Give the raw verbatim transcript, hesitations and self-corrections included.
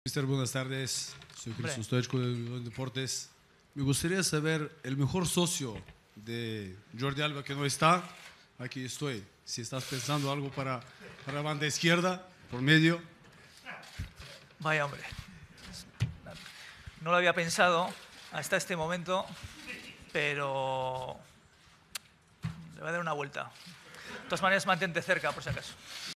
Mister, buenas tardes. Soy Hombre. Jesús Stoichkov de Unión Deportes. Me gustaría saber el mejor socio de Jordi Alba que no está. Aquí estoy. Si estás pensando algo para, para banda izquierda, por medio. Vaya hombre. No lo había pensado hasta este momento, pero le voy a dar una vuelta. De todas maneras, mantente cerca, por si acaso.